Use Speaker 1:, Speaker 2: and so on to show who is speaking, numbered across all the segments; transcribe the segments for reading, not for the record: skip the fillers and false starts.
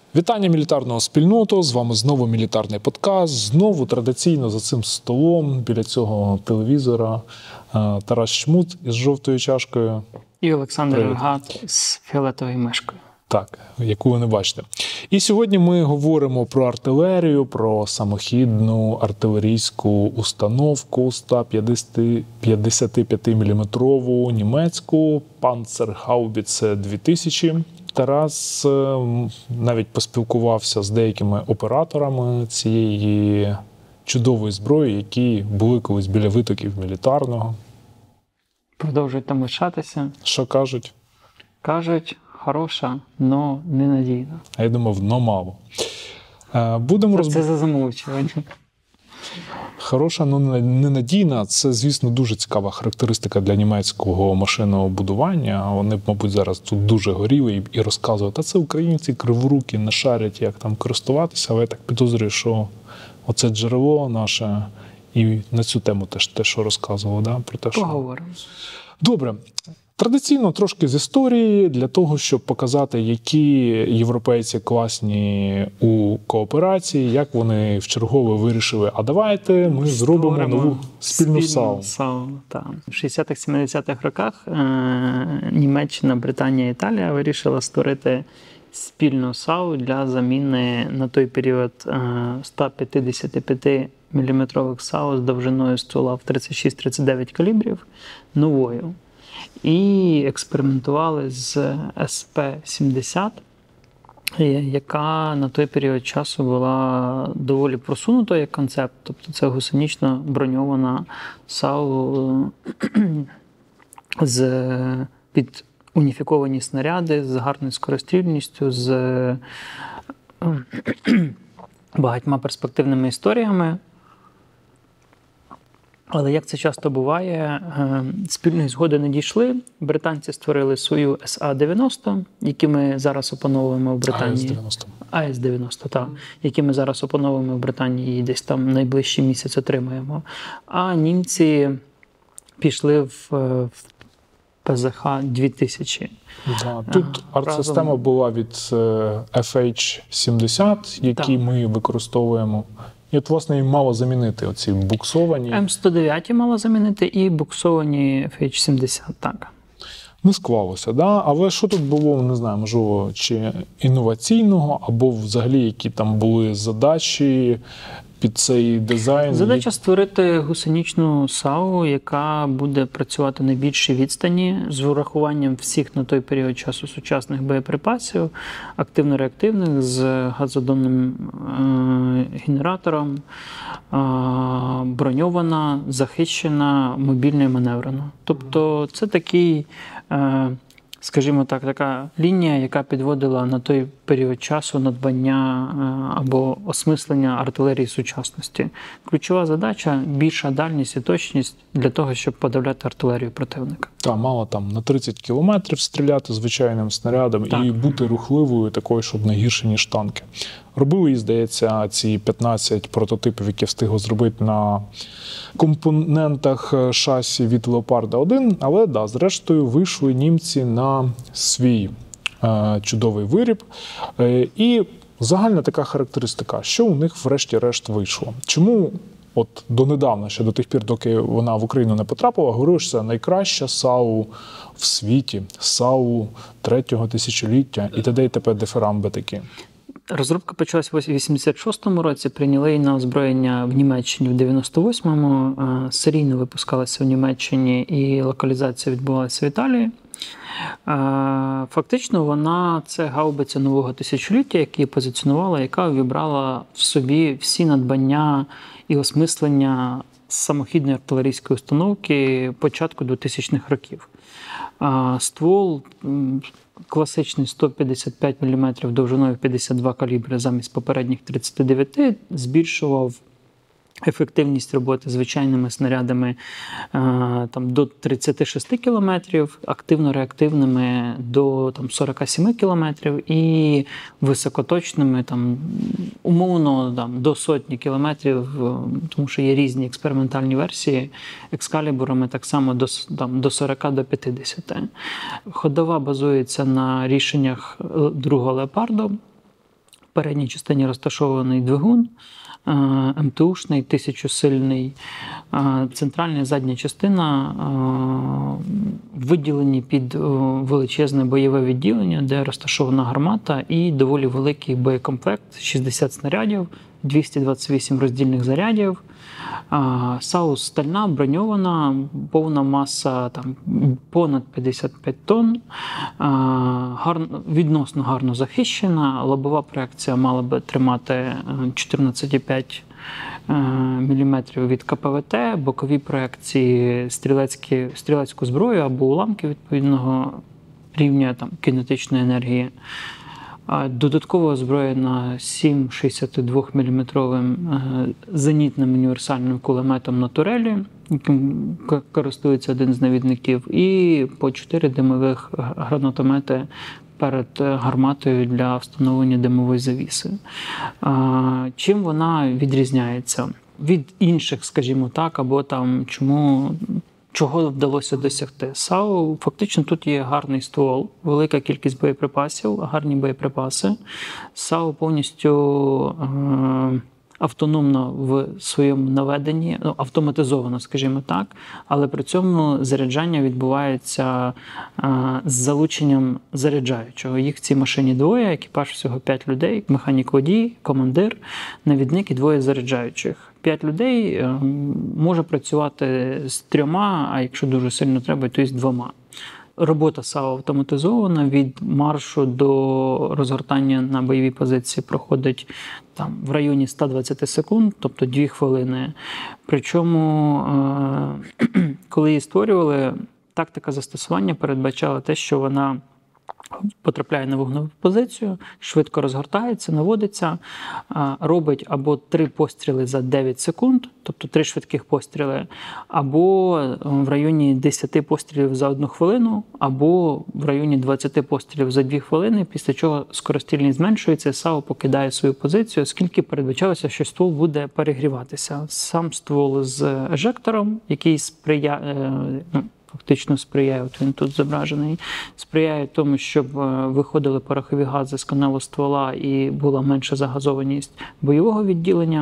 Speaker 1: Вітання мілітарного спільноту, з вами знову мілітарний подкаст, знову традиційно за цим столом, біля цього телевізора, Тарас Чмут із жовтою чашкою.
Speaker 2: І Олександр Рогат з фіолетовою мишкою.
Speaker 1: Так, яку ви не бачите. І сьогодні ми говоримо про артилерію, про самохідну артилерійську установку 155-мм німецьку Panzerhaubitze 2000. Тарас навіть поспілкувався з деякими операторами цієї чудової зброї, які були колись біля витоків мілітарного.
Speaker 2: Продовжують там лишатися.
Speaker 1: Що кажуть?
Speaker 2: Кажуть, хороша, но ненадійна.
Speaker 1: А я думав, но мало.
Speaker 2: Це за замовчування.
Speaker 1: Хороша, но ненадійна – це, звісно, дуже цікава характеристика для німецького машинного будування. Вони б, мабуть, зараз тут дуже горіли і розказують, а це українці криворукі, не шарять, як там користуватися. Але я так підозрюю, що оце джерело наше, і на цю тему теж те, що розказував. Да? Про те, що...
Speaker 2: Поговоримо.
Speaker 1: Добре. Традиційно трошки з історії, для того, щоб показати, які європейці класні у кооперації, як вони вчергове вирішили, а давайте ми зробимо нову спільну САУ.
Speaker 2: В 60-70-х роках Німеччина, Британія, Італія вирішили створити спільну САУ для заміни на той період 155-мм САУ з довжиною ствола в 36-39 калібрів новою. І експериментували з СП-70, яка на той період часу була доволі просунутою як концепт. Тобто це гусенічно броньована САУ під уніфіковані снаряди, з гарною скорострільністю, з багатьма перспективними історіями. Але, як це часто буває, спільної згоди не дійшли. Британці створили свою СА-90, які ми зараз опановуємо в Британії. АС-90, так. Які ми зараз опановуємо в Британії і десь там найближчий місяць отримаємо. А німці пішли в ПЗХ-2000.
Speaker 1: Да, тут арт-система була від FH-70, які ми використовуємо. І от, власне, їм мало замінити оці буксовані.
Speaker 2: М109 мало замінити і буксовані FH-70, так.
Speaker 1: Не склалося, да? Але що тут було, не знаю, можливо, чи інноваційного, або взагалі які там були задачі під цей дизайн?
Speaker 2: Задача створити гусеничну САУ, яка буде працювати на більшій відстані з урахуванням всіх на той період часу сучасних боєприпасів, активно-реактивних, з газодонним генератором, броньована, захищена, мобільна і маневрена. Тобто це такий, скажімо так, така лінія, яка підводила на той період часу надбання або осмислення артилерії сучасності. Ключова задача – більша дальність і точність для того, щоб подавляти артилерію противника.
Speaker 1: Так, мало там на 30 кілометрів стріляти звичайним снарядом і бути рухливою такою, щоб не гірше, ніж танки. Робили, здається, ці 15 прототипів, які встигли зробити на компонентах шасі від Леопарда-1, але, да, зрештою, вийшли німці на свій чудовий виріб. І загальна така характеристика, що у них врешті-решт вийшло. Чому от донедавна, ще до тих пір, доки вона в Україну не потрапила, говорили, що це найкраща САУ в світі, САУ третього тисячоліття і т.д. і т.п. дифирамби такі.
Speaker 2: Розробка почалась у 86-му році, прийняли її на озброєння в Німеччині в 98-му, серійно випускалася в Німеччині і локалізація відбувалася в Італії. Фактично вона – це гаубиця нового тисячоліття, яку позиціонувала, яка увібрала в собі всі надбання і осмислення самохідної артилерійської установки початку 2000-х років. Ствол класичний 155 мм довжиною 52 калібри замість попередніх 39 збільшував ефективність роботи звичайними снарядами там, до 36 км, активно-реактивними до там, 47 км і високоточними там, умовно там, до сотні кілометрів, тому що є різні експериментальні версії, екскалібурами так само до 40 до 50. Ходова базується на рішеннях другого Леопарду. передній частині розташований двигун, МТУшний, 1000-сильний. Центральна і задня частина виділені під величезне бойове відділення, де розташована гармата і доволі великий боєкомплект, 60 снарядів, 228 роздільних зарядів. САУ стальна, броньована, повна маса там, понад 55 тонн, відносно гарно захищена, лобова проекція мала би тримати 14,5 мм від КПВТ, бокові проекції стрілецьку зброю або уламки відповідного рівня там, кінетичної енергії. Додатково озброєна 7,62 мм зенітним універсальним кулеметом на турелі, яким користується один з навідників, і по 4 димових гранатомети перед гарматою для встановлення димової завіси. Чим вона відрізняється від інших, скажімо так, або там чого вдалося досягти? САУ, фактично тут є гарний ствол, велика кількість боєприпасів, гарні боєприпаси. САУ повністю автономно в своєму наведенні, автоматизовано, скажімо так, але при цьому заряджання відбувається з залученням заряджаючого. Їх в цій машині двоє, екіпаж всього 5 людей, механік-водій, командир, навідник і двоє заряджаючих. 5 людей може працювати з 3, а якщо дуже сильно треба, то і з 2. Робота САУ автоматизована, від маршу до розгортання на бойовій позиції проходить там, в районі 120 секунд, тобто 2 хвилини. Причому, коли її створювали, тактика застосування передбачала те, що вона потрапляє на вогневу позицію, швидко розгортається, наводиться, робить або 3 постріли за 9 секунд, тобто 3 швидких постріли, або в районі 10 пострілів за 1 хвилину, або в районі 20 пострілів за 2 хвилини, після чого скорострільність зменшується, САУ покидає свою позицію, оскільки передбачалося, що ствол буде перегріватися. Сам ствол з ежектором, який фактично сприяє, от він тут зображений, сприяє тому, щоб виходили порохові гази з каналу ствола і була менша загазованість бойового відділення.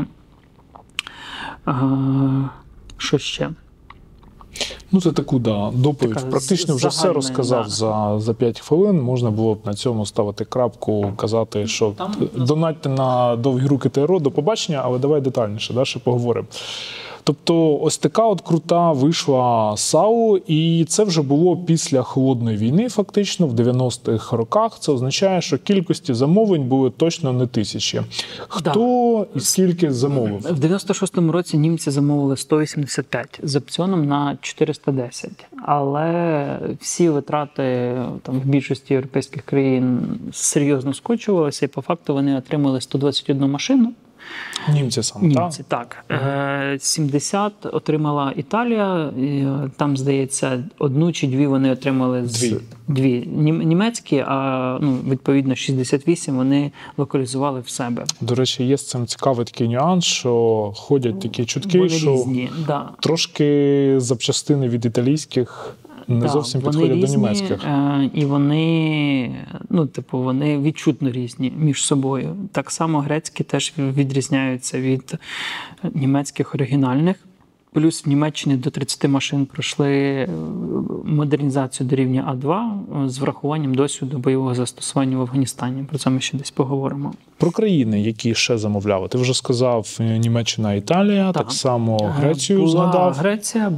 Speaker 2: Що ще?
Speaker 1: Ну, це таку, доповідь. Така, практично вже все розказав за 5 хвилин. Можна було б на цьому ставити крапку, казати, що донатьте на довгі руки ТРО, до побачення, але давай детальніше, ще поговоримо. Тобто ось така от крута вийшла САУ, і це вже було після Холодної війни, фактично, в 90-х роках. Це означає, що кількості замовлень були точно не 1000. Хто і скільки замовив?
Speaker 2: В 96-му році німці замовили 185 з опціоном на 410. Але всі витрати там, в більшості європейських країн серйозно скочувалися, і по факту вони отримали 121 машину.
Speaker 1: Німці саме,
Speaker 2: так? 70 отримала Італія, там, здається, 1 чи 2 вони отримали дві німецькі, а відповідно 68 вони локалізували в себе.
Speaker 1: До речі, є з цим цікавий такий нюанс, що ходять такі чутки,
Speaker 2: вони
Speaker 1: що
Speaker 2: різні,
Speaker 1: трошки запчастини від італійських не зовсім підходять до німецьких.
Speaker 2: І вони, вони відчутно різні між собою. Так само грецькі теж відрізняються від німецьких оригінальних. Плюс в Німеччині до 30 машин пройшли модернізацію до рівня А2 з врахуванням досвіду бойового застосування в Афганістані. Про це ми ще десь поговоримо.
Speaker 1: Про країни, які ще замовляли. Ти вже сказав Німеччина, Італія, так само Грецію згадав.
Speaker 2: Греція,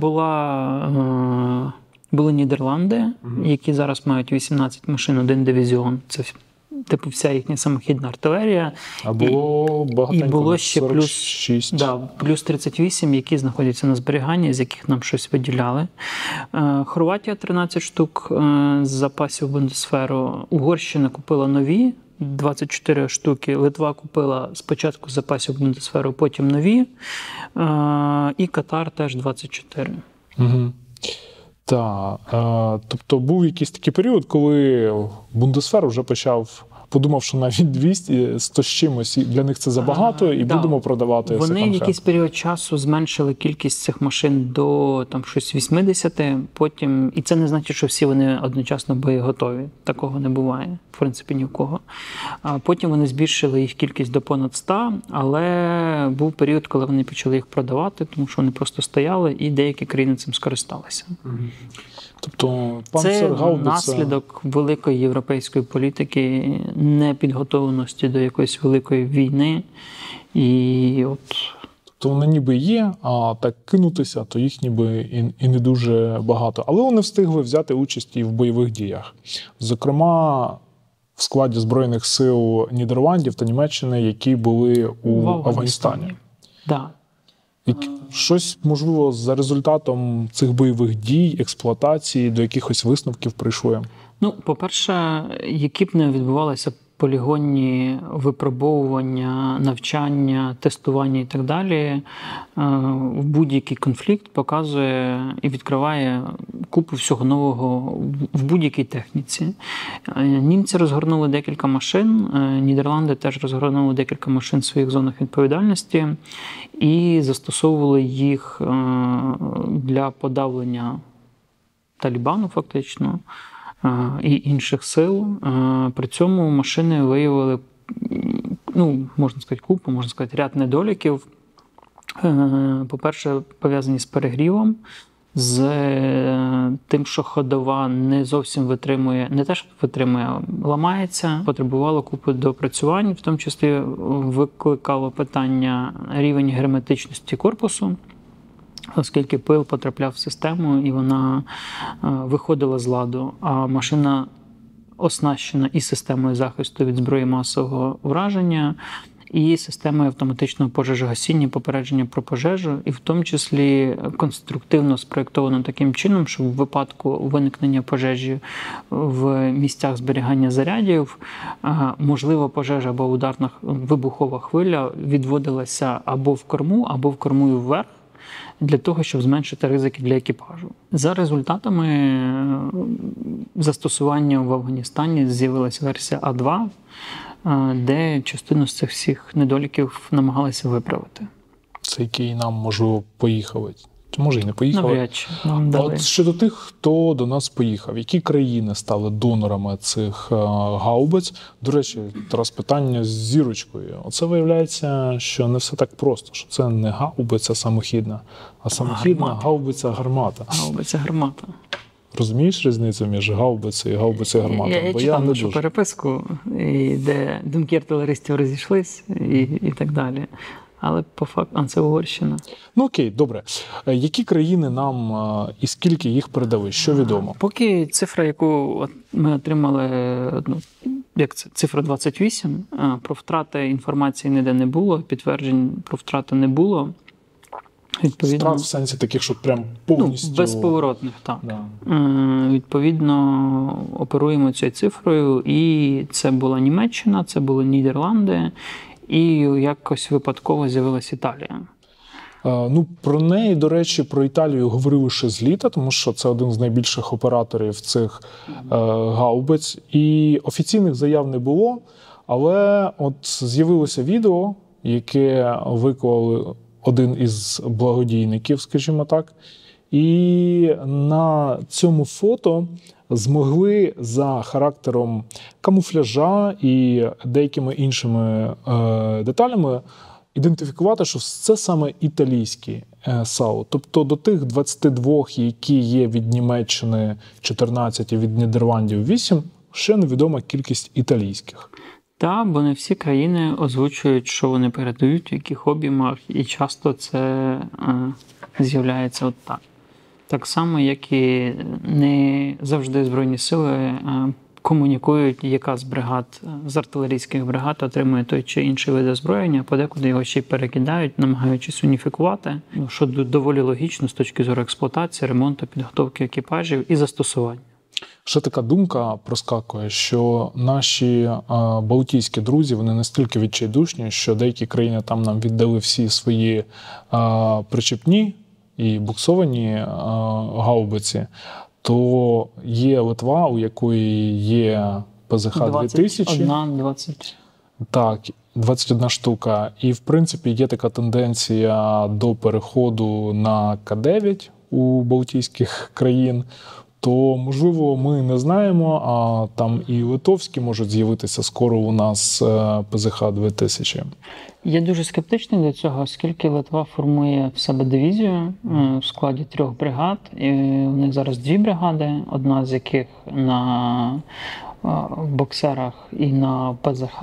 Speaker 2: були Нідерланди, які зараз мають 18 машин, 1 дивізіон. Це вся їхня самохідна артилерія.
Speaker 1: А було багатенько,
Speaker 2: і було ще
Speaker 1: 46.
Speaker 2: плюс 38, які знаходяться на зберіганні, з яких нам щось виділяли. Хорватія 13 штук з запасів Бундесферу. Угорщина купила нові, 24 штуки. Литва купила спочатку з запасів Бундесферу, потім нові. І Катар теж 24.
Speaker 1: Угу. Так, тобто був якийсь такий період, коли Бундесвер вже почав подумав, що навіть 200, 100 з чимось, для них це забагато, і будемо продавати
Speaker 2: Вони
Speaker 1: секонд-хенд.
Speaker 2: якийсь період часу зменшили кількість цих машин до там щось 80, потім, і це не значить, що всі вони одночасно боєготові. Такого не буває, в принципі, ні в кого. А потім вони збільшили їх кількість до понад 100, але був період, коли вони почали їх продавати, тому що вони просто стояли, і деякі країни цим скористалися.
Speaker 1: Тобто,
Speaker 2: це наслідок великої європейської політики, непідготовленості до якоїсь великої війни. І от...
Speaker 1: Тобто вони ніби є, а так кинутися, то їх ніби і не дуже багато. Але вони встигли взяти участь і в бойових діях. Зокрема, в складі Збройних сил Нідерландів та Німеччини, які були у Афганістані.
Speaker 2: Да.
Speaker 1: Щось, можливо, за результатом цих бойових дій, експлуатації, до якихось висновків прийшли?
Speaker 2: Ну, по-перше, які б не відбувалися полігонні випробовування, навчання, тестування і так далі, в будь-який конфлікт показує і відкриває купу всього нового в будь-якій техніці. Німці розгорнули декілька машин, Нідерланди теж розгорнули декілька машин в своїх зонах відповідальності і застосовували їх для подавлення Талібану фактично і інших сил. При цьому машини виявили, можна сказати, купу, можна сказати, ряд недоліків. По-перше, пов'язані з перегрівом, з тим, що ходова не зовсім витримує, не те, що витримує, а ламається, потребувало купи доопрацювань, в тому числі викликало питання рівень герметичності корпусу, оскільки пил потрапляв в систему і вона виходила з ладу, а машина оснащена і системою захисту від зброї масового враження, і системою автоматичного пожежогасіння, попередження про пожежу, і в тому числі конструктивно спроєктовано таким чином, щоб в випадку виникнення пожежі в місцях зберігання зарядів, можлива пожежа або ударна вибухова хвиля відводилася або в корму і вверх, для того, щоб зменшити ризики для екіпажу. За результатами застосування в Афганістані з'явилася версія А2, де частину з цих всіх недоліків намагалися виправити.
Speaker 1: Це який нам, можливо, поїхали? Чи може і не поїхали?
Speaker 2: Навряд чи нам дали.
Speaker 1: От щодо тих, хто до нас поїхав, які країни стали донорами цих гаубиць? До речі, зараз питання з зірочкою. Оце виявляється, що не все так просто, що це не гаубиця самохідна, а самохідна гаубиця-гармата.
Speaker 2: Гаубиця-гармата.
Speaker 1: Розумієш різницю між гаубицею і гаубицею-гарматою?
Speaker 2: Я читав нашу переписку, де думки артилеристів розійшлись і так далі. Але по факту, це Угорщина.
Speaker 1: Ну окей, добре. Які країни нам і скільки їх передали? Що відомо?
Speaker 2: Поки цифра, яку ми отримали, цифра 28, про втрати інформації ніде не було, підтверджень про втрати не було.
Speaker 1: Втрат в сенсі таких, що прям повністю...
Speaker 2: безповоротних, так.
Speaker 1: Да.
Speaker 2: Відповідно, оперуємо цією цифрою, і це була Німеччина, це були Нідерланди, і якось випадково з'явилась Італія.
Speaker 1: Про неї, до речі, про Італію говорили ще з літа, тому що це один з найбільших операторів цих гаубиць. І офіційних заяв не було, але от з'явилося відео, яке виклали один із благодійників, скажімо так. І на цьому фото змогли за характером камуфляжа і деякими іншими деталями ідентифікувати, що це саме італійські САУ. Тобто до тих 22, які є від Німеччини 14 і від Нідерландів 8, ще невідома кількість італійських.
Speaker 2: Так, бо не всі країни озвучують, що вони передають, в яких об'ємах, і часто це з'являється от так. Так само, як і не завжди Збройні сили комунікують, яка з бригад, з артилерійських бригад отримує той чи інший вид озброєння, подекуди його ще й перекидають, намагаючись уніфікувати, що доволі логічно з точки зору експлуатації, ремонту, підготовки екіпажів і застосування.
Speaker 1: Ще така думка проскакує, що наші балтійські друзі, вони настільки відчайдушні, що деякі країни там нам віддали всі свої причепні і буксовані гаубиці, то є Литва, у якої є ПЗХ-2000.
Speaker 2: 20.
Speaker 1: Так, 21 штука. І, в принципі, є така тенденція до переходу на К-9 у балтійських країн. То, можливо, ми не знаємо, а там і литовські можуть з'явитися скоро у нас ПЗХ-2000.
Speaker 2: Я дуже скептичний до цього, оскільки Литва формує в себе дивізію в складі 3 бригад. І у них зараз 2 бригади, одна з яких на боксерах і на ПЗХ,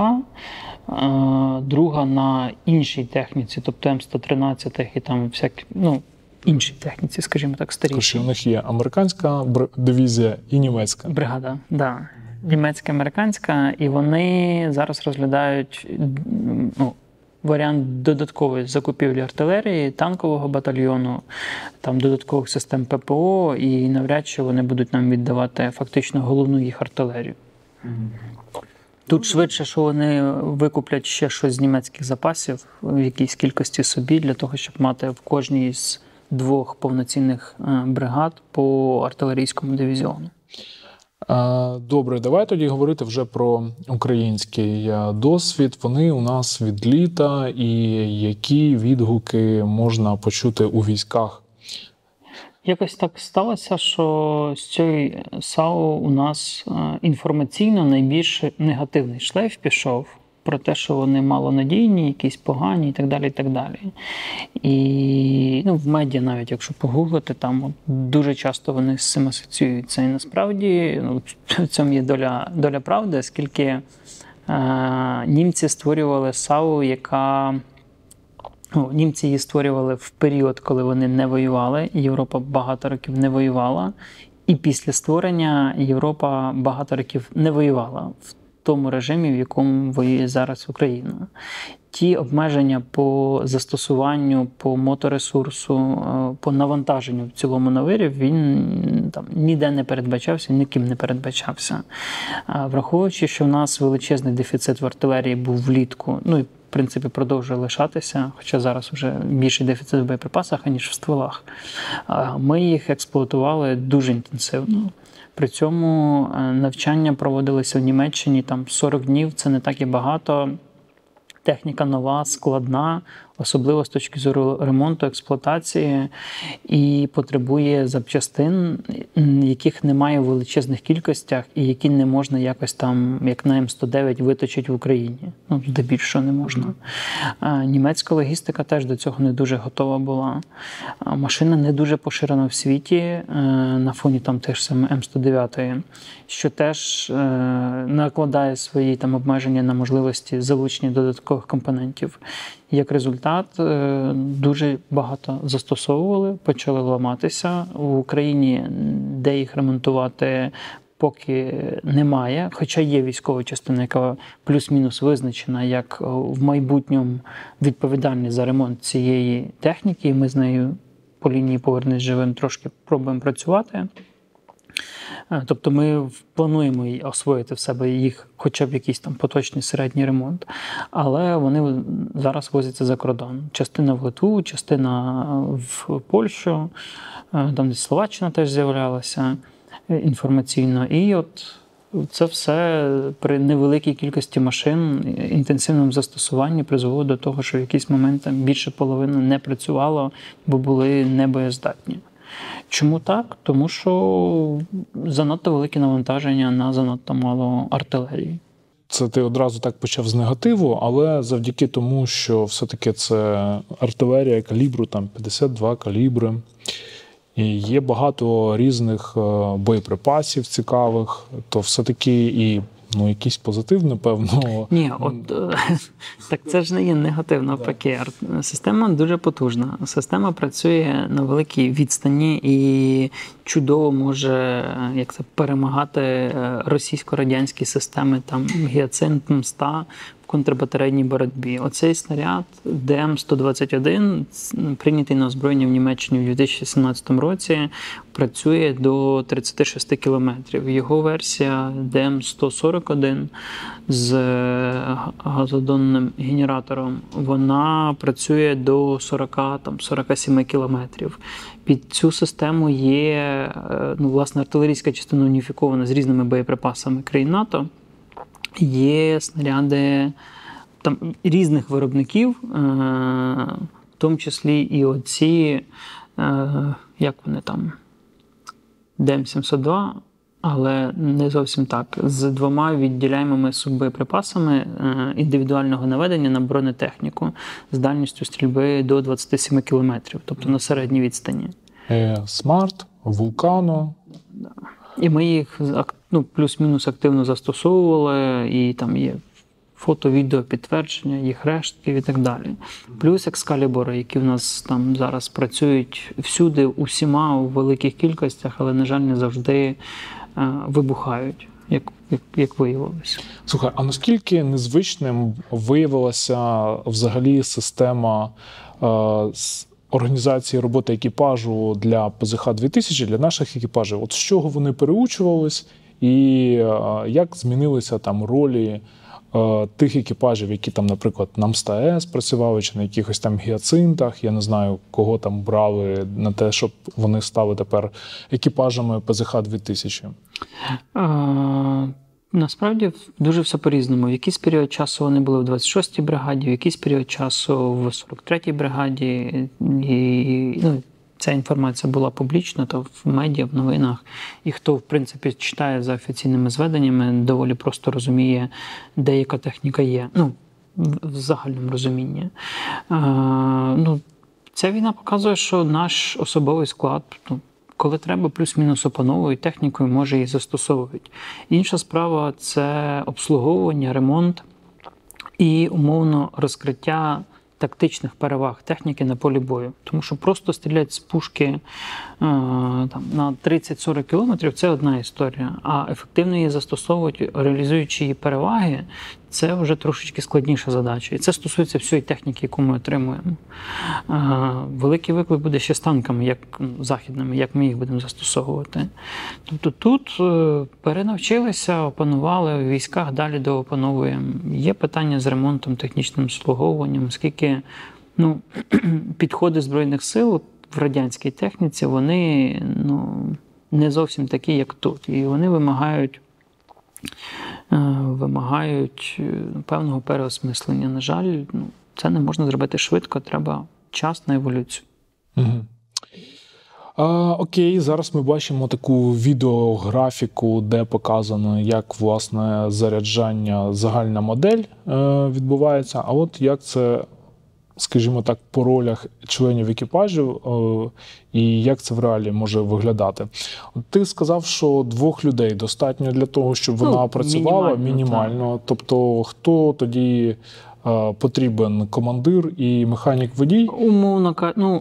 Speaker 2: друга на іншій техніці, тобто М113 і там всякі, іншій техніці, скажімо так, старіші.
Speaker 1: У них є американська дивізія і німецька.
Speaker 2: Бригада, да. Німецька, американська, і вони зараз розглядають варіант додаткової закупівлі артилерії, танкового батальйону, там додаткових систем ППО, і навряд чи вони будуть нам віддавати фактично головну їх артилерію. Тут швидше, що вони викуплять ще щось з німецьких запасів в якійсь кількості собі, для того, щоб мати в кожній з 2 повноцінних бригад по артилерійському дивізіону.
Speaker 1: Добре, давай тоді говорити вже про український досвід. Вони у нас від літа, і які відгуки можна почути у військах?
Speaker 2: Якось так сталося, що з цієї САУ у нас інформаційно найбільш негативний шлейф пішов про те, що вони малонадійні, якісь погані і так далі, і так далі. І в медіа навіть, якщо погуглити, там дуже часто вони з цим асоціюються. І насправді в цьому є доля правди, оскільки німці створювали САУ, яка... Німці її створювали в період, коли вони не воювали, Європа багато років не воювала, і після створення Європа багато років не воювала в тому режимі, в якому воює зараз Україна. Ті обмеження по застосуванню, по моторесурсу, по навантаженню в цілому на вирів, він там ніде не передбачався, ніким не передбачався. Враховуючи, що в нас величезний дефіцит в артилерії був влітку, і в принципі продовжує лишатися, хоча зараз вже більший дефіцит в боєприпасах, аніж в стволах. Ми їх експлуатували дуже інтенсивно. При цьому навчання проводилися в Німеччині там 40 днів, це не так і багато. Техніка нова, складна, особливо з точки зору ремонту, експлуатації, і потребує запчастин, яких немає в величезних кількостях і які не можна якось там, як на М109, виточити в Україні. Здебільшого не можна. Німецька логістика теж до цього не дуже готова була. Машина не дуже поширена в світі на фоні там теж саме М109, що теж накладає свої там обмеження на можливості залучення додаткових компонентів. Як результат, дуже багато застосовували, почали ламатися. В Україні, де їх ремонтувати, поки немає. Хоча є військова частина, яка плюс-мінус визначена як в майбутньому відповідальність за ремонт цієї техніки. І ми з нею по лінії «Повернись живим» трошки пробуємо працювати. Тобто ми плануємо освоїти в себе їх хоча б якийсь там поточний середній ремонт, але вони зараз возяться за кордон. Частина в Литву, частина в Польщу, там десь Словаччина теж з'являлася інформаційно. І от це все при невеликій кількості машин, інтенсивному застосуванні призвело до того, що в якийсь момент більше половини не працювало, бо були небоєздатні. Чому так? Тому що занадто велике навантаження на занадто мало артилерії.
Speaker 1: Це ти одразу так почав з негативу, але завдяки тому, що все-таки це артилерія калібру, там 52 калібри. І є багато різних боєприпасів цікавих, то все-таки і якийсь позитив, напевно.
Speaker 2: Ні, так це ж не є негатив, навпаки. Система дуже потужна. Система працює на великій відстані і чудово може перемагати російсько-радянські системи, там «Гіацинт», «Мста» в контрбатарейній боротьбі. Оцей снаряд ДМ-121, прийнятий на озброєння в Німеччині у 2017 році, працює до 36 кілометрів. Його версія ДМ-141 з газодонним генератором, вона працює до 40-47 кілометрів. Під цю систему є, власне, артилерійська частина уніфікована з різними боєприпасами країн НАТО. Є снаряди там різних виробників, в тому числі і оці, як вони там, ДМ-702, але не зовсім так, з 2 відділяємими суббоєприпасами індивідуального наведення на бронетехніку з дальністю стрільби до 27 км, тобто на середній відстані.
Speaker 1: Смарт, Вулкано.
Speaker 2: І ми їх плюс-мінус активно застосовували, і там є фото, відео, підтвердження, їх рештки і так далі. Плюс екскалібури, які в нас там зараз працюють всюди, усіма у великих кількостях, але, на жаль, не завжди вибухають, як виявилося.
Speaker 1: Слухай, а наскільки незвичним виявилася взагалі система організації роботи екіпажу для ПЗХ-2000, для наших екіпажів? От з чого вони переучувались і як змінилися там ролі тих екіпажів, які там, наприклад, на МСТА-С працювали, чи на якихось там гіацинтах, я не знаю, кого там брали на те, щоб вони стали тепер екіпажами ПЗХ-2000?
Speaker 2: Насправді дуже все по-різному. В якийсь період часу вони були в 26-й бригаді, в якийсь період часу в 43-й бригаді. І ця інформація була публічна, то в медіа, в новинах. І хто, в принципі, читає за офіційними зведеннями, доволі просто розуміє, де яка техніка є. В загальному розумінні. Ця війна показує, що наш особовий склад, коли треба, плюс-мінус опановують технікою, може її застосовують. Інша справа – це обслуговування, ремонт і, умовно, розкриття тактичних переваг техніки на полі бою. Тому що просто стріляти з пушки на 30-40 кілометрів – це одна історія. А ефективно її застосовувати, реалізуючи її переваги – це вже трошечки складніша задача. І це стосується всієї техніки, яку ми отримуємо. Великий виклик буде ще з танками, як західними, як ми їх будемо застосовувати. Тобто тут перенавчилися, опанували, в військах далі доопановуємо. Є питання з ремонтом, технічним обслуговуванням, оскільки підходи Збройних сил в радянській техніці, вони не зовсім такі, як тут. І вони вимагають певного переосмислення. На жаль, це не можна зробити швидко, треба час на еволюцію.
Speaker 1: Окей, зараз ми бачимо таку відеографіку, де показано, як, власне, заряджання, загальна модель відбувається. А от як це, скажімо так, по ролях членів екіпажів і як це в реалі може виглядати. Ти сказав, що 2 людей достатньо для того, щоб вона працювала мінімально. Тобто хто тоді потрібен? Командир і механік-водій?
Speaker 2: Умовно кажучи,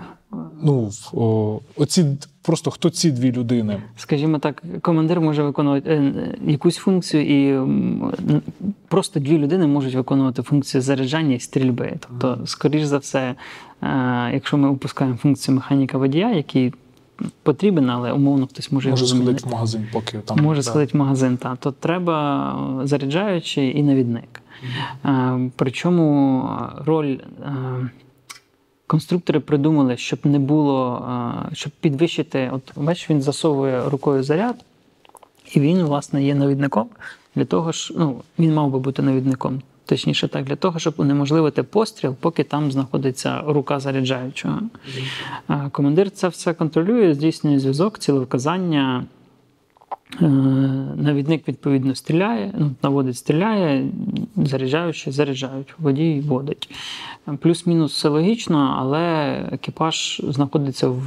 Speaker 1: просто хто ці 2 людини?
Speaker 2: Скажімо так, командир може виконувати якусь функцію, і просто 2 людини можуть виконувати функцію заряджання і стрільби. Тобто, скоріш за все, якщо ми опускаємо функцію механіка-водія, який потрібен, але умовно хтось може його змінити.
Speaker 1: Може сходити в магазин, поки там.
Speaker 2: Може сходити в магазин, то треба заряджаючий і навідник. Причому роль конструктори придумали, щоб не було, щоб підвищити, от бачиш, він засовує рукою заряд, і він, власне, є навідником для того, він мав би бути навідником, точніше так, для того, щоб унеможливити постріл, поки там знаходиться рука заряджаючого. Командир це все контролює, здійснює зв'язок, цілевказання. Навідник, відповідно, стріляє, наводить, стріляє, заряджаючи, заряджають, водій водить. Плюс-мінус все логічно, але екіпаж знаходиться в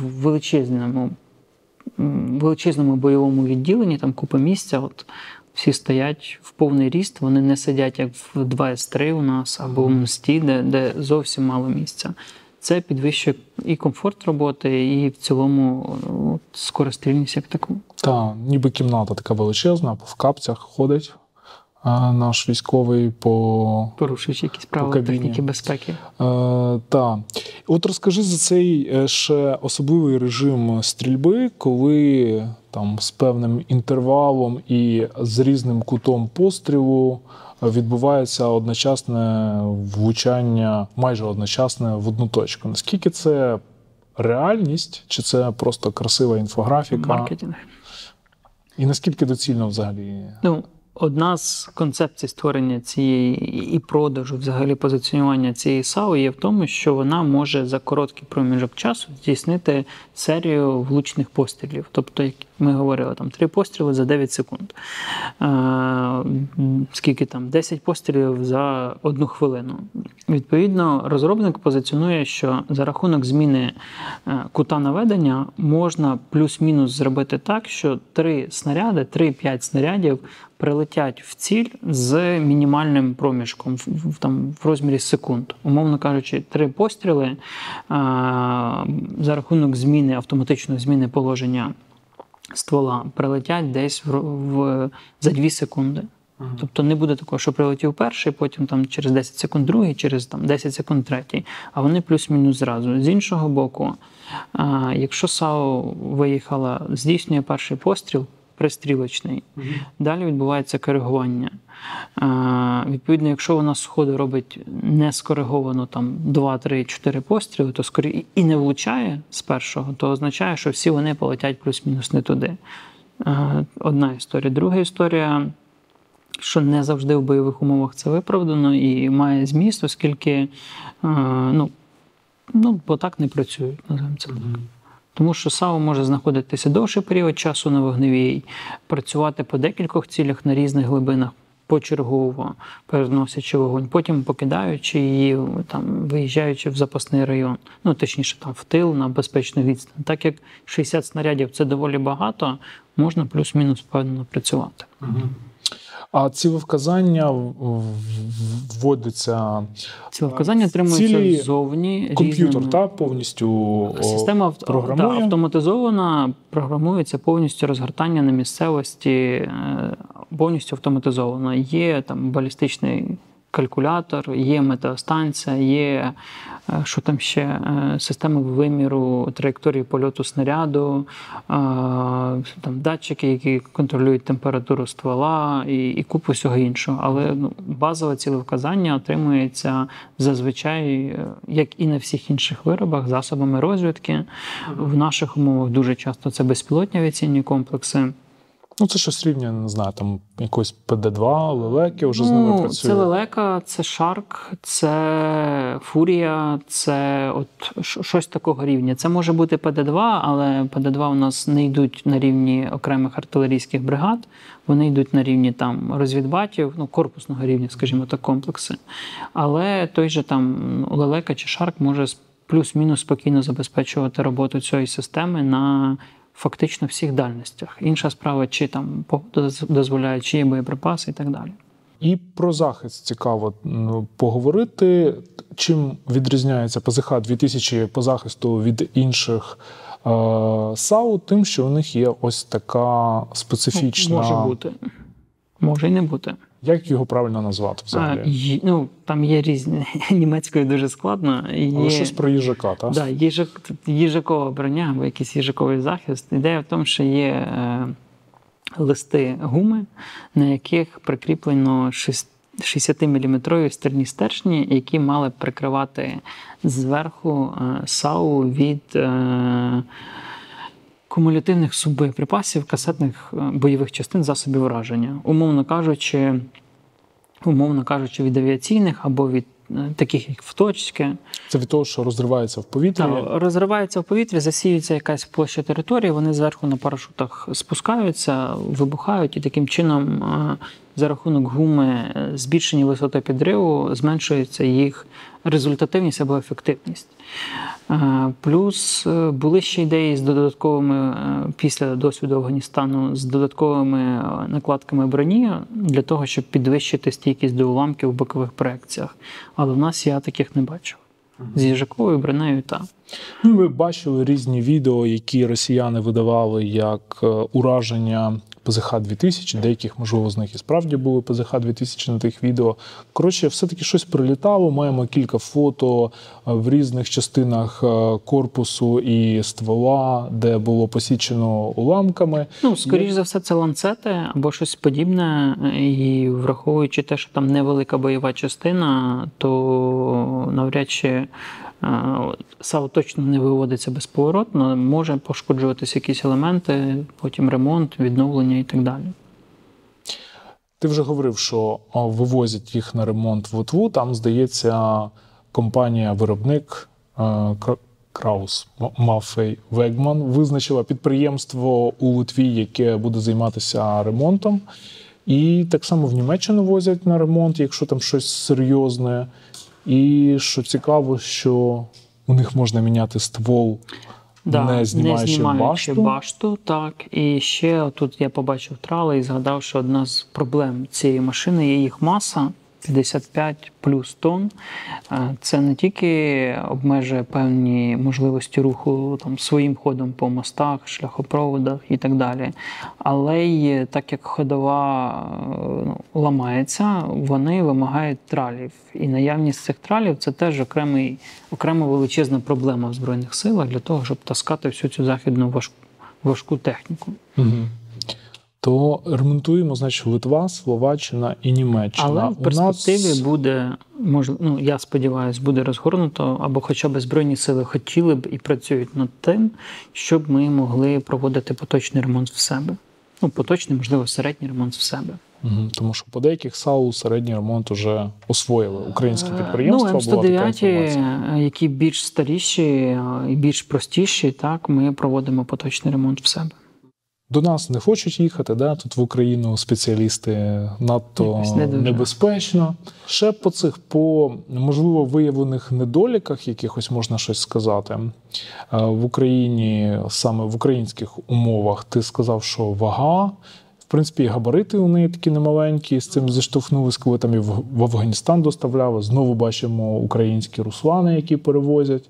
Speaker 2: величезному бойовому відділенні, там купа місця, от всі стоять в повний ріст, вони не сидять як в 2С3 у нас, або в МСТі, де зовсім мало місця. Це підвищує і комфорт роботи, і в цілому скорострільність як таку.
Speaker 1: Так, ніби кімната така величезна, в капцях ходить наш військовий
Speaker 2: порушуючи якісь правила техніки безпеки.
Speaker 1: Так. От розкажи за цей ще особливий режим стрільби, коли там з певним інтервалом і з різним кутом пострілу відбувається одночасне влучання, майже одночасне в одну точку. Наскільки це реальність, чи це просто красива інфографіка?
Speaker 2: Маркетинг.
Speaker 1: І наскільки доцільно взагалі?
Speaker 2: одна з концепцій створення цієї і продажу, взагалі позиціонування цієї САУ є в тому, що вона може за короткий проміжок часу здійснити серію влучних пострілів. Тобто, як ми говорили, там 3 постріли за 9 секунд. Скільки там? 10 пострілів за 1 хвилину. Відповідно, розробник позиціонує, що за рахунок зміни кута наведення можна плюс-мінус зробити так, що 3-5 снарядів прилетять в ціль з мінімальним проміжком в розмірі секунд. Умовно кажучи, 3 постріли за рахунок автоматичної зміни положення ствола прилетять десь за 2 секунди. Тобто не буде такого, що прилетів перший, потім там через 10 секунд другий, через 10 секунд третій, а вони плюс-мінус зразу. З іншого боку, якщо САУ виїхала, здійснює перший постріл, пристрілочний, далі відбувається коригування. Відповідно, якщо вона з ходу робить не скориговано 2, 3, 4 постріли, то і не влучає з першого, то означає, що всі вони полетять плюс-мінус не туди. Одна історія. Друга історія, що не завжди в бойових умовах це виправдано і має зміст, оскільки бо так не працюють, називаємо це так. Тому що САУ може знаходитися довший період часу на вогневій, працювати по декількох цілях на різних глибинах, почергово переносячи вогонь, потім покидаючи її, виїжджаючи в запасний район, точніше в тил на безпечну відстань. Так як 60 снарядів – це доволі багато, можна плюс-мінус впевнено працювати.
Speaker 1: А цілевказання вводиться...
Speaker 2: Цілевказання отримується ззовні.
Speaker 1: Комп'ютер, повністю
Speaker 2: система
Speaker 1: програмує?
Speaker 2: Автоматизована, програмується повністю розгортання на місцевості, повністю автоматизовано. Є балістичний калькулятор, є метеостанція, є що там ще, система виміру траєкторії польоту снаряду, датчики, які контролюють температуру ствола і купу всього іншого. Але базове цілевказання отримується зазвичай, як і на всіх інших виробах, засобами розвідки. В наших умовах дуже часто це безпілотні авіаційні комплекси.
Speaker 1: Це щось рівня, не знаю, якось ПД-2, лелеки вже з ними працюють.
Speaker 2: Це лелека, це Шарк, це Фурія, це щось такого рівня. Це може бути ПД-2, але ПД-2 у нас не йдуть на рівні окремих артилерійських бригад, вони йдуть на рівні розвідбатів, корпусного рівня, скажімо так, комплекси. Але той же лелека чи Шарк може плюс-мінус спокійно забезпечувати роботу цієї системи на фактично всіх дальностях. Інша справа, чи погода дозволяє, чи є боєприпаси і так далі.
Speaker 1: І про захист цікаво поговорити. Чим відрізняється ПЗХ-2000 по захисту від інших САУ? Тим, що у них є ось така специфічна...
Speaker 2: Може бути. Може і не бути.
Speaker 1: Як його правильно назвати взагалі?
Speaker 2: Там є різні, німецькою дуже складно.
Speaker 1: Але щось про їжака, так?
Speaker 2: Так, їжакова броня або якийсь їжаковий захист. Ідея в тому, що є листи гуми, на яких прикріплено 60-мм стальні стержні, які мали прикривати зверху САУ від кумулятивних суббоєприпасів, касетних бойових частин засобів ураження. Умовно кажучи, від авіаційних або від таких, як вточки.
Speaker 1: Це від того, що розривається в повітрі?
Speaker 2: Так, розривається в повітрі, засіюється якась площа території, вони зверху на парашутах спускаються, вибухають, і таким чином за рахунок гуми збільшення висоти підриву зменшується їх результативність або ефективність. Плюс були ще ідеї з додатковими, після досвіду Афганістану, з додатковими накладками броні для того, щоб підвищити стійкість до уламків в бокових проекціях. Але в нас я таких не бачив. З їжаковою бронею так.
Speaker 1: Ми бачили різні відео, які росіяни видавали як ураження ПЗХ-2000, деяких, можливо, з них і справді були ПЗХ-2000 на тих відео. Коротше, все-таки щось прилітало, маємо кілька фото в різних частинах корпусу і ствола, де було посічено уламками.
Speaker 2: Скоріш за все, це ланцети або щось подібне, і враховуючи те, що там невелика бойова частина, то навряд чи САУ точно не виводиться безповоротно, може пошкоджуватися якісь елементи, потім ремонт, відновлення і так далі.
Speaker 1: Ти вже говорив, що вивозять їх на ремонт в Литву. Там, здається, компанія-виробник Краус Мафей Вегман визначила підприємство у Литві, яке буде займатися ремонтом. І так само в Німеччину возять на ремонт, якщо там щось серйозне. І що цікаво, що у них можна міняти ствол, не знімаючи
Speaker 2: башту. Так. І ще тут я побачив трали і згадав, що одна з проблем цієї машини є їх маса. 55 плюс тонн. Це не тільки обмежує певні можливості руху там, своїм ходом по мостах, шляхопроводах і так далі. Але й так як ходова ламається, вони вимагають тралів. І наявність цих тралів – це теж окрема величезна проблема в Збройних силах для того, щоб таскати всю цю західну важку техніку.
Speaker 1: Угу. То ремонтуємо, значить, Литва, Словаччина і Німеччина.
Speaker 2: Але в перспективі буде, я сподіваюся, буде розгорнуто, або хоча б Збройні сили хотіли б і працюють над тим, щоб ми могли проводити поточний ремонт в себе. Поточний, можливо, середній ремонт в себе.
Speaker 1: Тому що по деяких САУ середній ремонт вже освоїли українські підприємства.
Speaker 2: М109, які більш старіші і більш простіші, так, ми проводимо поточний ремонт в себе.
Speaker 1: До нас не хочуть їхати, да? Тут в Україну спеціалісти надто небезпечно. Ще по можливо виявлених недоліках, якихось можна щось сказати. В Україні, саме в українських умовах, ти сказав, що вага, в принципі, і габарити у неї такі немаленькі, з цим зіштовхнулися, коли там і в Афганістан доставляли. Знову бачимо українські руслани, які перевозять.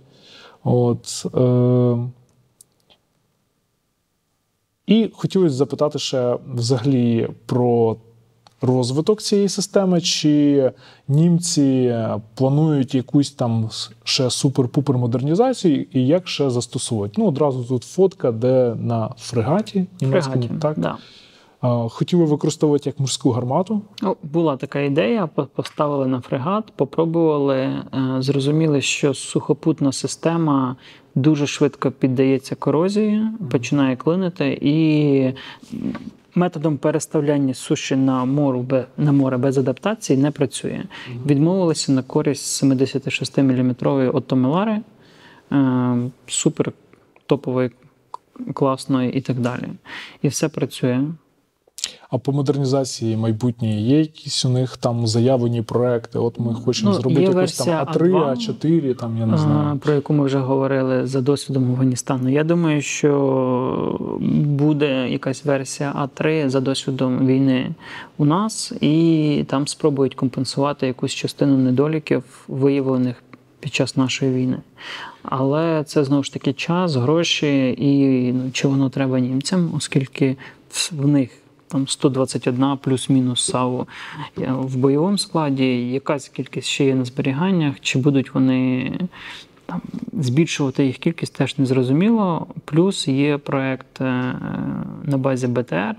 Speaker 1: І хотілося запитати ще взагалі про розвиток цієї системи, чи німці планують якусь там ще супер-пупер модернізацію і як ще застосувати. Одразу тут фотка, де на фрегаті німецькому, так?
Speaker 2: Да.
Speaker 1: Хотіли використовувати як морську гармату?
Speaker 2: Була така ідея, поставили на фрегат, попробували, зрозуміли, що сухопутна система дуже швидко піддається корозії, починає клинити, і методом переставляння суші на море без адаптації не працює. Відмовилися на користь 76-мм Отто Мелари, супер топової, класної і так далі. І все працює.
Speaker 1: А по модернізації майбутньої є якісь у них там заявлені проекти? От ми хочемо зробити якусь там А3, А4, там, я не знаю.
Speaker 2: Про яку ми вже говорили за досвідом Афганістану. Я думаю, що буде якась версія А3 за досвідом війни у нас, і там спробують компенсувати якусь частину недоліків, виявлених під час нашої війни. Але це, знову ж таки, час, гроші і чи воно треба німцям, оскільки в них там 121 плюс-мінус САУ в бойовому складі, якась кількість ще є на зберіганнях, чи будуть вони там збільшувати їх кількість, теж не зрозуміло. Плюс є проєкт на базі БТР.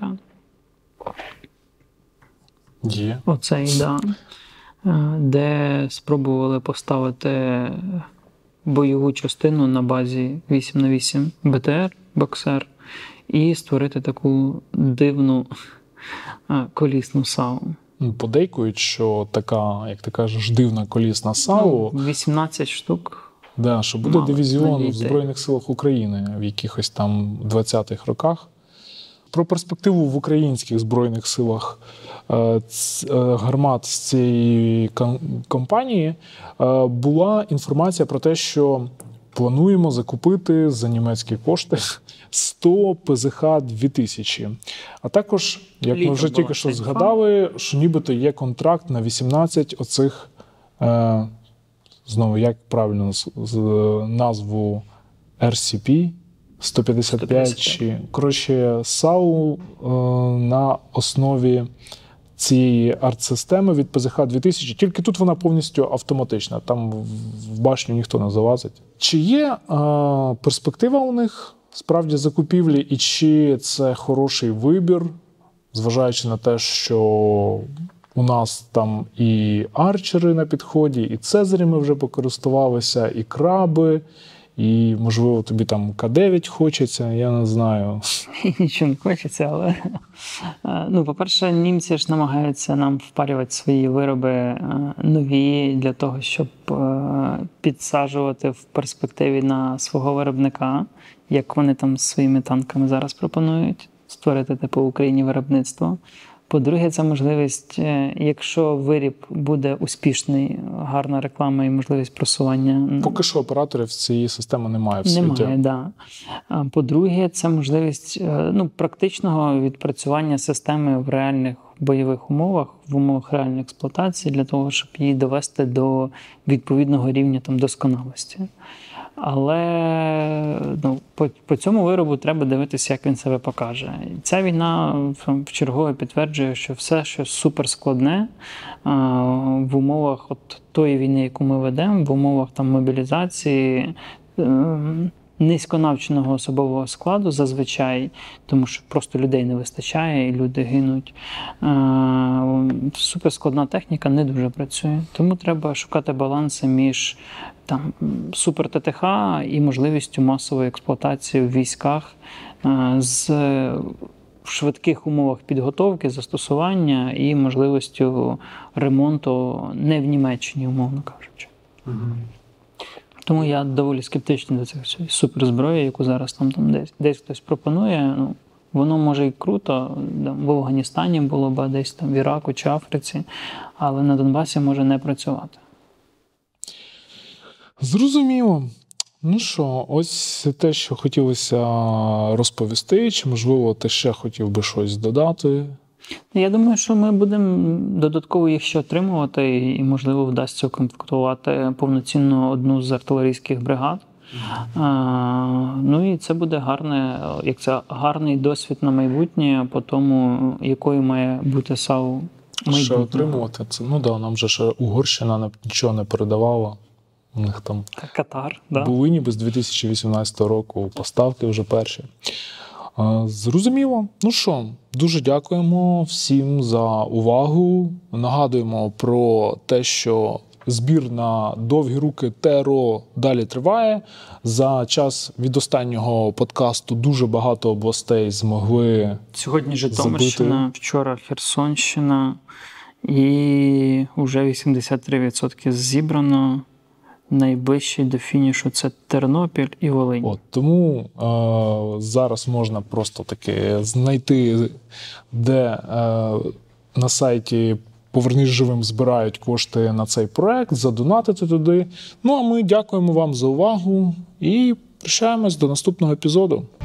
Speaker 1: Є.
Speaker 2: Оцей, да. Де спробували поставити бойову частину на базі 8х8 БТР, боксер, і створити таку дивну колісну САУ.
Speaker 1: Подейкують, що така, як ти кажеш, дивна колісна САУ...
Speaker 2: 18 штук.
Speaker 1: Да, що буде дивізіон в Збройних силах України в якихось там 20-х роках. Про перспективу в українських Збройних силах гармат з цієї компанії була інформація про те, що плануємо закупити за німецькі кошти 100 ПЗХ-2000. А також, як ми вже тільки що згадали, що нібито є контракт на 18 оцих, знову, як правильно назву, RCP 155, чи, коротше, САУ на основі цієї арт-системи від ПЗХ-2000, тільки тут вона повністю автоматична, там в башню ніхто не залазить. Чи є перспектива у них справді закупівлі, і чи це хороший вибір, зважаючи на те, що у нас там і арчери на підході, і цезарі ми вже покористувалися, і краби, і, можливо, тобі там К9 хочеться, я не знаю.
Speaker 2: Нічого не хочеться, але... Ну, по-перше, німці ж намагаються нам впарювати свої вироби нові для того, щоб підсаджувати в перспективі на свого виробника, як вони там з своїми танками зараз пропонують, створити типу в Україні виробництво. По-друге, це можливість, якщо виріб буде успішний, гарна реклама і можливість просування.
Speaker 1: Поки що операторів цієї системи немає в світі.
Speaker 2: Немає, да. По-друге, це можливість практичного відпрацювання системи в реальних бойових умовах, в умовах реальної експлуатації, для того, щоб її довести до відповідного рівня там, досконалості. Але по цьому виробу треба дивитися, як він себе покаже. І ця війна вчергове підтверджує, що все, що суперскладне в умовах тої війни, яку ми ведемо, в умовах там, мобілізації, низьконавченого особового складу зазвичай, тому що просто людей не вистачає і люди гинуть. Суперскладна техніка не дуже працює. Тому треба шукати баланси між там, супер ТТХ і можливістю масової експлуатації в військах з швидких умовах підготовки, застосування і можливістю ремонту не в Німеччині, умовно кажучи. Тому я доволі скептичний до цих суперзброї, яку зараз там десь хтось пропонує. Воно може і круто, в Афганістані було б, десь там в Іраку чи Африці, але на Донбасі може не працювати.
Speaker 1: Зрозуміло. Ну що, ось те, що хотілося розповісти, чи, можливо, ти ще хотів би щось додати?
Speaker 2: Я думаю, що ми будемо додатково їх ще отримувати і, можливо, вдасться укомплектувати повноцінно одну з артилерійських бригад. Ну і це буде гарний досвід на майбутнє по тому, якою має бути САУ майбутнього.
Speaker 1: Ще отримувати це. Ну так, нам же ще Угорщина нічого не передавала. У них там
Speaker 2: Катар, да.
Speaker 1: Були ніби з 2018 року поставки вже перші. Зрозуміло. Ну що, дуже дякуємо всім за увагу. Нагадуємо про те, що збір на довгі руки ТРО далі триває. За час від останнього подкасту дуже багато областей змогли
Speaker 2: Сьогодні Житомирщина, вчора Херсонщина і вже 83% зібрано. Найближчий до фінішу – це Тернопіль і Волинь.
Speaker 1: Тому зараз можна просто таки знайти, де на сайті «Повернись живим» збирають кошти на цей проект, задонатити туди. Ну, а ми дякуємо вам за увагу і прощаємось до наступного епізоду.